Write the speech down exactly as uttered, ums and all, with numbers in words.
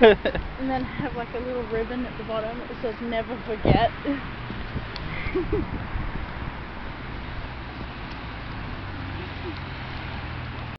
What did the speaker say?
And then have like a little ribbon at the bottom that says never forget.